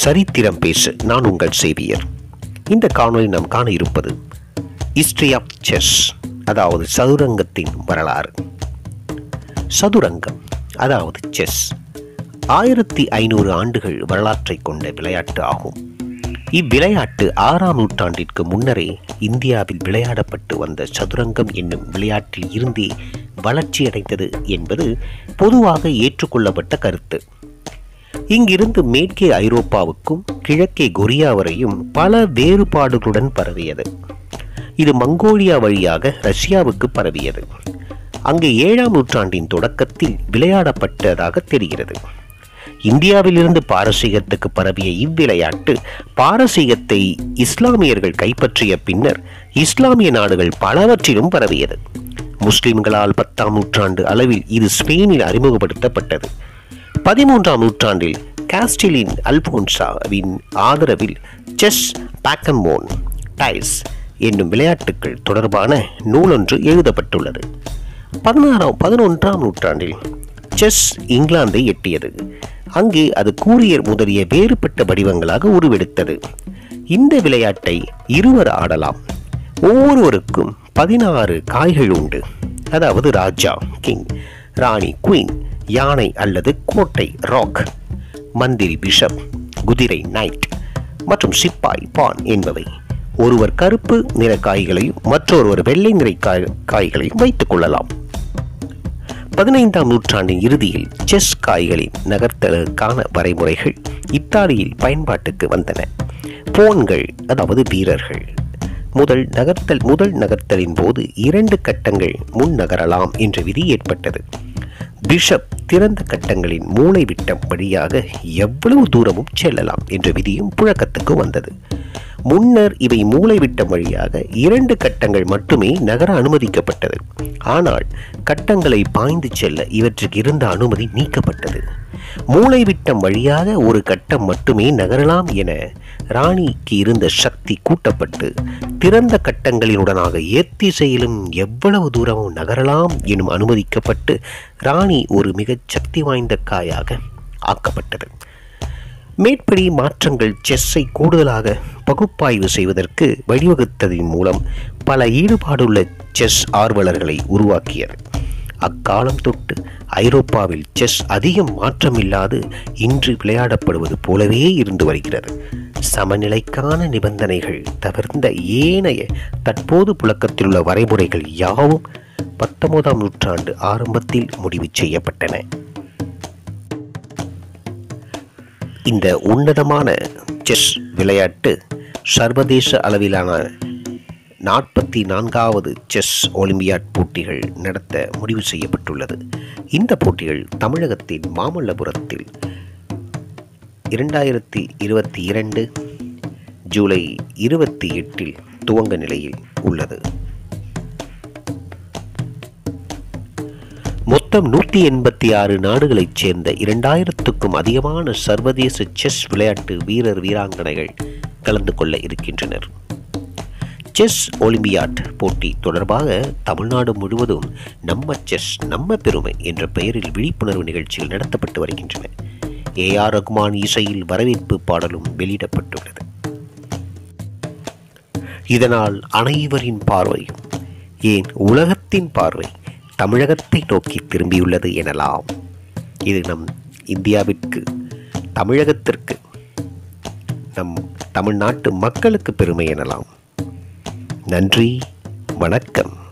சரித்திரம் பேசு. நான் உங்கள் சேவியர். இந்த காணொலி நாம் காண இருப்பது ஹிஸ்டரி ஆஃப் செஸ், அதாவது சதுரங்கத்தின் வரலாறு. சதுரங்கம் அதாவது செஸ் 1500 ஆண்டுகள் வரலாற்றை கொண்ட விளையாட்டு ஆகும். இவ்விளையாட்டு 6ஆம் நூற்றாண்டிற்கு முன்னரே இந்தியாவில் விளையாடப்பட்டு வந்த சதுரங்கம் என்னும் விளையாட்டில் இருந்தே வளர்ச்சியடைந்தது என்பது பொதுவாக ஏற்றுக்கொள்ளப்பட்ட கருத்து. இங்கிருந்து மேற்கே ஐரோப்பாவுக்கும் கிழக்கே கொரியா வரையும் பல வேறுபாடுகளுடன் பரவியது. இது மங்கோலியா வழியாக ரஷ்யாவுக்கு பரவியது. அங்கே 7ஆம் நூற்றாண்டின் தொடக்கத்தில் விளையாடப்பட்டதாக தெரிகிறது. இந்தியாவிலிருந்து பாரசீகத்துக்கு பரவிய இவ்விளையாட்டு பாரசீகத்தை இஸ்லாமியர்கள் கைப்பற்றிய பின்னர் இஸ்லாமிய நாடுகள் பலவற்றிலும் பரவியது. முஸ்லிம்களால் 10ஆம் நூற்றாண்டு அளவில் இது ஸ்பெயினில் அறிமுகப்படுத்தப்பட்டது. 13ஆம் நூற்றாண்டில் காஸ்டிலின் அல்போன்சாவின் ஆதரவில் செஸ் பேக்கன்மோன் டைஸ் என்னும் விளையாட்டுகள் தொடர்பான நூலொன்று எழுதப்பட்டுள்ளது. 11ஆம் நூற்றாண்டில் செஸ் இங்கிலாந்தை எட்டியது. அங்கே அது கூரியர் முதலிய வேறுபட்ட வடிவங்களாக உருவெடுத்தது. இந்த விளையாட்டை இருவர் ஆடலாம். ஒவ்வொருவருக்கும் 16 காய்கள் உண்டு. அதாவது ராஜா கிங், ராணி குயின், யானை அல்லது கோட்டை ராக், மந்திரி பிஷப், குதிரை நைட் மற்றும் சிப்பாய் பான் என்பவை. ஒருவர் கருப்பு நிற காய்களையும் மற்றொருவர் வெள்ளை நிற காய்களையும் வைத்துக் கொள்ளலாம். 15ஆம் நூற்றாண்டின் இறுதியில் செஸ் காய்களின் நகர்த்தலுக்கான வரைமுறைகள் இத்தாலியில் பயன்பாட்டுக்கு வந்தன. போன்கள் அதாவது வீரர்கள் முதல் நகர்த்தலின் போது 2 கட்டங்கள் முன் நகரலாம் என்ற விதி ஏற்பட்டது. பிஷப் திறந்த கட்டங்களின் மூளை விட்டம் வழியாக எவ்வளவு தூரமும் செல்லலாம் என்ற விதியும் புழக்கத்துக்கு வந்தது. முன்னர் இவை மூளை விட்டம் வழியாக 2 கட்டங்கள் மட்டுமே நகர அனுமதிக்கப்பட்டது. ஆனால் கட்டங்களை பாய்ந்து செல்ல இவற்றுக்கு இருந்த அனுமதி நீக்கப்பட்டது. மூளை விட்டம் வழியாக ஒரு கட்டம் மட்டுமே நகரலாம் என ராணிக்கு இருந்த சக்தி கூட்டப்பட்டு திறந்த கட்டங்களினுடனாக எத்திசையிலும் எவ்வளவு தூரமும் நகரலாம் எனும் அனுமதிக்கப்பட்டு ராணி ஒரு மிகச் சக்தி வாய்ந்த காயாக ஆக்கப்பட்டது. மேற்படி மாற்றங்கள் செஸ்ஸை கூடுதலாக பகுப்பாய்வு செய்வதற்கு வழிவகுத்ததின் மூலம் பல ஈடுபாடுள்ள செஸ் ஆர்வலர்களை உருவாக்கியது. அக்காலம் தொட்டு ஐரோப்பாவில் செஸ் அதிகம் மாற்றமில்லாது இன்று விளையாடப்படுவது போலவே இருந்து வருகிறது. சமநிலைக்கான நிபந்தனைகள் தவிர்ந்த ஏனைய தற்போது புழக்கத்தில் உள்ள வரைமுறைகள் யாவும் 19ஆம் நூற்றாண்டு ஆரம்பத்தில் முடிவு செய்யப்பட்டன. இந்த உன்னதமான செஸ் விளையாட்டு சர்வதேச அளவிலான 44வது செஸ் ஒலிம்பியாட் போட்டிகள் நடத்த முடிவு செய்யப்பட்டுள்ளது. இந்த போட்டிகள் தமிழகத்தின் மாமல்லபுரத்தில் 2022 ஜூலை 28 துவங்க நிலையில் உள்ளது. மொத்தம் 186 நாடுகளைச் சேர்ந்த 2000க்கும் அதிகமான சர்வதேச செஸ் விளையாட்டு வீராங்கனைகள் கலந்து கொள்ள இருக்கின்றனர். செஸ் ஒலிம்பியாட் போட்டி தொடர்பாக தமிழ்நாடு முழுவதும் நம்ம செஸ் நம்ம பெருமை என்ற பெயரில் விழிப்புணர்வு நிகழ்ச்சிகள் நடத்தப்பட்டு வருகின்றன. AR ரகுமான் இசையில் வரவேற்பு பாடலும் வெளியிடப்பட்டுள்ளது. இதனால் அனைவரின் பார்வை, ஏன் உலகத்தின் பார்வை தமிழகத்தை நோக்கி திரும்பியுள்ளது எனலாம். இது நம் இந்தியாவிற்கு, தமிழகத்திற்கு, நம் தமிழ்நாட்டு மக்களுக்கு பெருமை எனலாம். நன்றி, வணக்கம்.